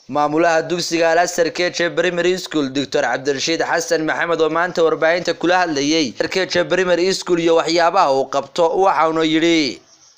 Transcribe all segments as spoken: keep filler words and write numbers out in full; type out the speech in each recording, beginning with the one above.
maamulaha dugsiga Al-Sarkeje Primary School Doctor Cabdirashiid Xasan Maxamed oo maanta warbaahinta kula hadlayay Sarkeje Primary School iyo waxyaabaha uu qabto waxa uu yiri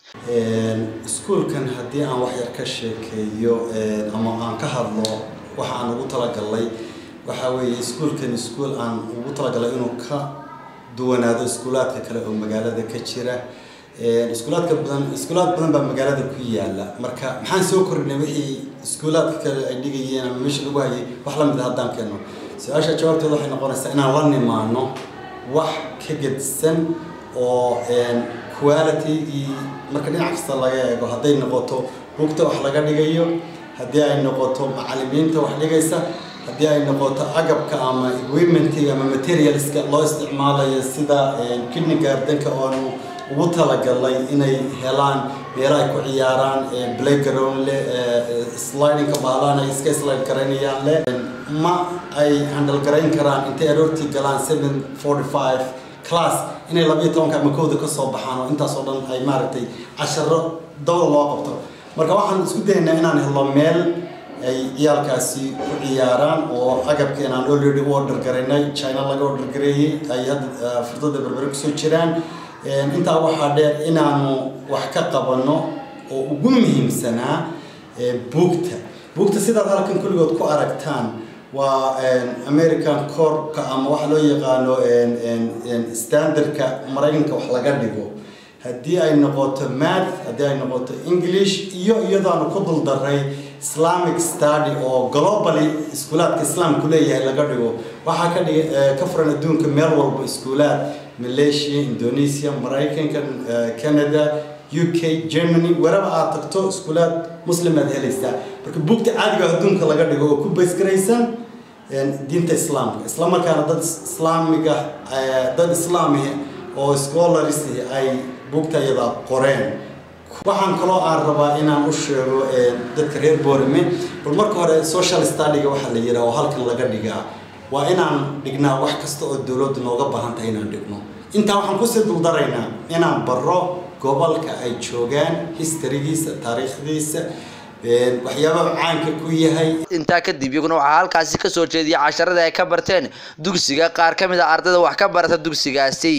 een iskuulkan hadii aan wax yar ka sheekeeyo ama aan ka hadlo waxa aan ugu talagalay waxa weeye iskuulkan iskuul aan ugu talagalay inuu ka duwanaado iskuulaadka kale oo magaalada ka jira ee iskuulaadka badan iskuulaad badan baa magaalada ku yaala marka maxaan soo kordhinay wixii iskuulaadka kale ay dhigayeen ama meesha lagu hayay wax la mid ah hadaan keeno su'aasha jawaabteedu waxay noqonaysaa inaan la nimaano wax ka gedsan oo een quality marka dhinac kasta laga eego haday noqoto buugta wax laga dhigayo hadii ay noqoto macallimiinta wax dhigaysa hadii ay noqoto agabka ama equipment ama materialska loo isticmaalayo sida kindergarten-ka oo ugu talagalay inay helaan meel ay ku ciyaaraan playground le sliding ka baalaan ay iska slide kareynayaan le ma ay handle gareyn karaan intay aroortii galaan seven forty-five class inay laba iyo toban ama kooda ka soo baxaan oo intaas oo dhan ay maaragtay casharo dawr loo qabto marka waxaan isku daynaa inaan helo meel ay ciyaalkaasi ku ciyaaraan oo agabkeena aan already order gareynay China laga order gareeyay ay hadda furdada barbar ku soo jiraan inta waxa dheer inaanu wax ka qabano oo ugu muhiimsanaa buugta buugta sida halkan kulligood ku aragtaan waa American Core ama wax loo yaqaano standardka Mareykanka wax laga dhigo hadii ay noqoto math hadii ay noqoto English iyo iyadoo ku dul daray Islamic study oo globally iskuulaadka Islaamku leeyahay laga dhigo waxa ka dhig ka furan adduunka meel walba iskuulaad Malaysia Indonesia Mareykanka Canada U K Germany wherever aad tagto iskuulaad muslimaad helaysa marka buugta caadiga adduunka laga dhigo oo ku base gareysan diinta Islaamka isla markaana dad Islaamiga dad Islaamiga oo scholars ay buugta iyada qoreen waxaan kaloo aan rabaa inaan u sheego dadka reer Boorame bal marka hore social study-ga waxa la yiraahdo halkan laga dhigaa waa inaan dhignaa wax kasta oo dawladdu nooga baahan tahay inaan dhigno inta waxaan ku sii dul daraynaa inaan baro gobolka ay joogaan history-giisa taariikhdiisa waxyaabaha caanka ku yahay inta ka dib iyaguna waxa halkaasi ka soo jeediyay casharada ay ka barteen dugsiga qaar ka mid ah ardayda wax ka barata dugsigaasi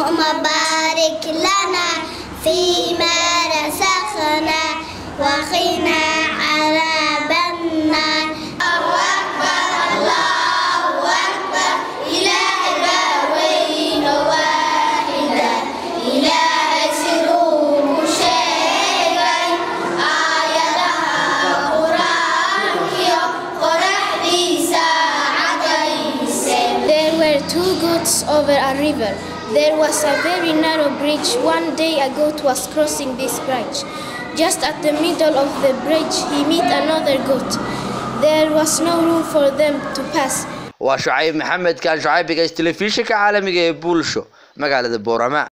مبارك لنا فيما رزقنا وقنا عذاب النار الله أكبر الله أكبر إله البوين واحدا إله سرور شيئا آياتها قرآن قرآن ساعة. There were two goats over a river. There was a very narrow bridge. One day a goat was crossing this bridge. Just at the middle of the bridge, he met another goat. There was no room for them to pass. وشعيب محمد كان شعيب بيجي تلفزيون كعالمي جاي بولشو مقالة بورما.